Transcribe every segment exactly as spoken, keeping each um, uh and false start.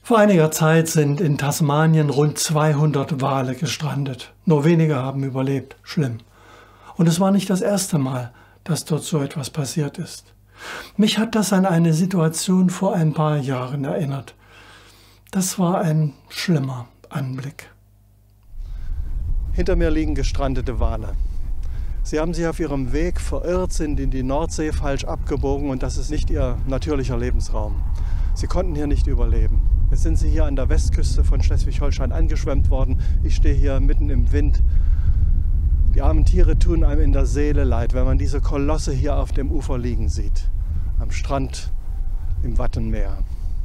Vor einiger Zeit sind in Tasmanien rund zweihundert Wale gestrandet. Nur wenige haben überlebt. Schlimm. Und es war nicht das erste Mal, dass dort so etwas passiert ist. Mich hat das an eine Situation vor ein paar Jahren erinnert. Das war ein schlimmer Anblick. Hinter mir liegen gestrandete Wale. Sie haben sich auf ihrem Weg verirrt, sind in die Nordsee falsch abgebogen und das ist nicht ihr natürlicher Lebensraum. Sie konnten hier nicht überleben. Jetzt sind sie hier an der Westküste von Schleswig-Holstein angeschwemmt worden. Ich stehe hier mitten im Wind. Die armen Tiere tun einem in der Seele leid, wenn man diese Kolosse hier auf dem Ufer liegen sieht. Am Strand im Wattenmeer.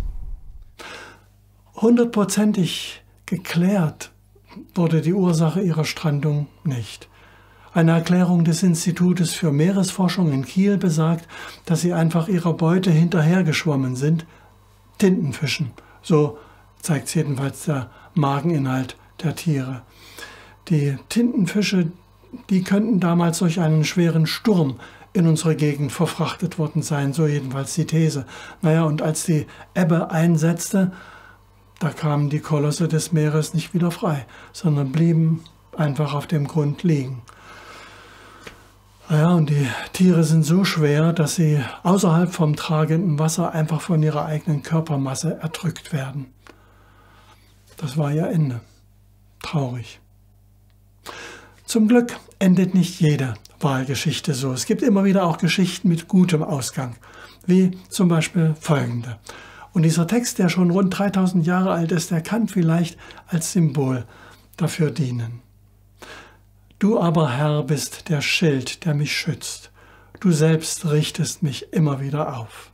Hundertprozentig geklärt wurde die Ursache ihrer Strandung nicht. Eine Erklärung des Institutes für Meeresforschung in Kiel besagt, dass sie einfach ihrer Beute hinterhergeschwommen sind, Tintenfischen. So zeigt es jedenfalls der Mageninhalt der Tiere. Die Tintenfische, die könnten damals durch einen schweren Sturm in unsere Gegend verfrachtet worden sein, so jedenfalls die These. Naja, und als die Ebbe einsetzte, da kamen die Kolosse des Meeres nicht wieder frei, sondern blieben einfach auf dem Grund liegen. Naja, und die Tiere sind so schwer, dass sie außerhalb vom tragenden Wasser einfach von ihrer eigenen Körpermasse erdrückt werden. Das war ihr Ende. Traurig. Zum Glück endet nicht jede Walgeschichte so. Es gibt immer wieder auch Geschichten mit gutem Ausgang, wie zum Beispiel folgende. Und dieser Text, der schon rund dreitausend Jahre alt ist, der kann vielleicht als Symbol dafür dienen. Du aber, Herr, bist der Schild, der mich schützt. Du selbst richtest mich immer wieder auf.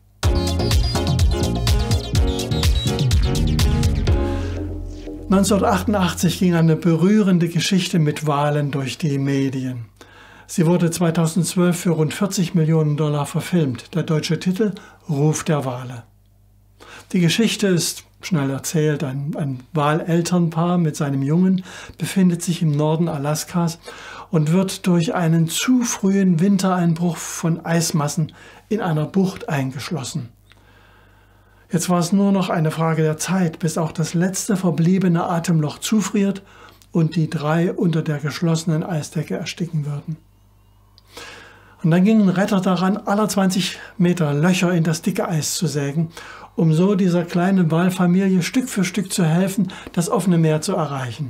neunzehnhundertachtundachtzig ging eine berührende Geschichte mit Walen durch die Medien. Sie wurde zweitausendzwölf für rund vierzig Millionen Dollar verfilmt. Der deutsche Titel Ruf der Wale. Die Geschichte ist schnell erzählt. Ein, ein Walelternpaar mit seinem Jungen befindet sich im Norden Alaskas und wird durch einen zu frühen Wintereinbruch von Eismassen in einer Bucht eingeschlossen. Jetzt war es nur noch eine Frage der Zeit, bis auch das letzte verbliebene Atemloch zufriert und die drei unter der geschlossenen Eisdecke ersticken würden. Und dann gingen Retter daran, alle zwanzig Meter Löcher in das dicke Eis zu sägen, um so dieser kleinen Walfamilie Stück für Stück zu helfen, das offene Meer zu erreichen.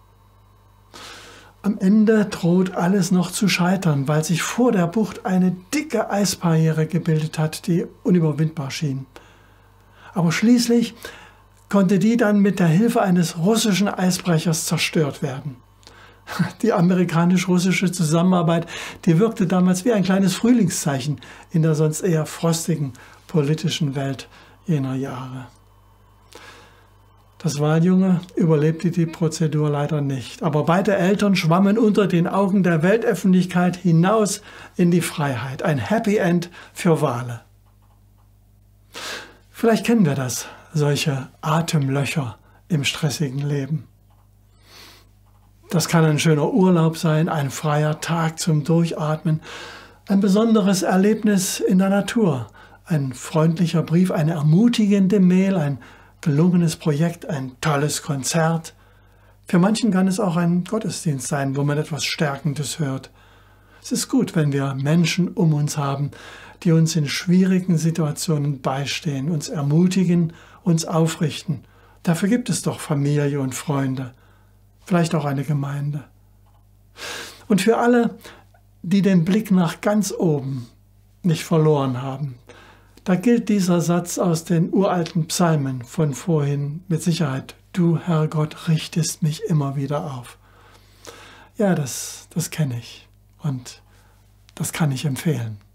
Am Ende droht alles noch zu scheitern, weil sich vor der Bucht eine dicke Eisbarriere gebildet hat, die unüberwindbar schien. Aber schließlich konnte die dann mit der Hilfe eines russischen Eisbrechers zerstört werden. Die amerikanisch-russische Zusammenarbeit, die wirkte damals wie ein kleines Frühlingszeichen in der sonst eher frostigen politischen Welt jener Jahre. Das Waljunge überlebte die Prozedur leider nicht, aber beide Eltern schwammen unter den Augen der Weltöffentlichkeit hinaus in die Freiheit. Ein Happy End für Wale. Vielleicht kennen wir das, solche Atemlöcher im stressigen Leben. Das kann ein schöner Urlaub sein, ein freier Tag zum Durchatmen, ein besonderes Erlebnis in der Natur, ein freundlicher Brief, eine ermutigende Mail, ein gelungenes Projekt, ein tolles Konzert. Für manchen kann es auch ein Gottesdienst sein, wo man etwas Stärkendes hört. Es ist gut, wenn wir Menschen um uns haben, die uns in schwierigen Situationen beistehen, uns ermutigen, uns aufrichten. Dafür gibt es doch Familie und Freunde, vielleicht auch eine Gemeinde. Und für alle, die den Blick nach ganz oben nicht verloren haben, da gilt dieser Satz aus den uralten Psalmen von vorhin mit Sicherheit. Du, Herr Gott, richtest mich immer wieder auf. Ja, das, das kenne ich und das kann ich empfehlen.